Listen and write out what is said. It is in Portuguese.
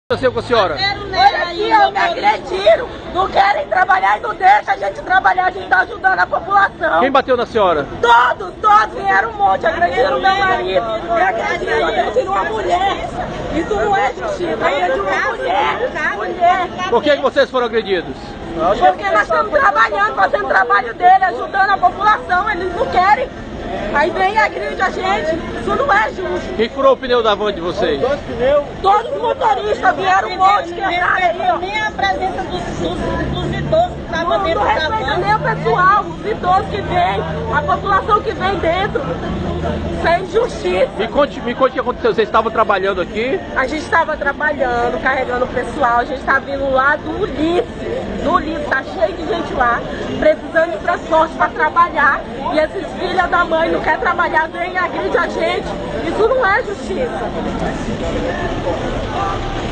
aconteceu com a senhora? Olha aqui, ó, me agrediram, não querem trabalhar e não deixam a gente trabalhar, a gente tá ajudando a população. Quem bateu na senhora? Todos vieram um monte, agrediram meu marido, agrediram uma mulher. Isso não é justiça, agrediram uma mulher. Por que vocês foram agredidos? Porque nós estamos trabalhando, fazendo o trabalho dele, ajudando a população, eles não querem. Aí vem e agride a gente, isso não é justo. Quem furou o pneu da van de vocês? Todos os motoristas vieram um monte, quebraram aí, ó. Nem a presença dos idosos que estavam dentro Não da respeita van. nem o pessoal, os idosos que vêm, a população que vem dentro. Isso é injustiça. Me conte o que aconteceu. Vocês estavam trabalhando aqui? A gente estava trabalhando, carregando o pessoal, a gente está vindo lá do Ulisses, tá cheio de gente lá, precisando de transporte para trabalhar. E esses filhos da mãe não querem trabalhar, vem e agride a gente. Isso não é justiça.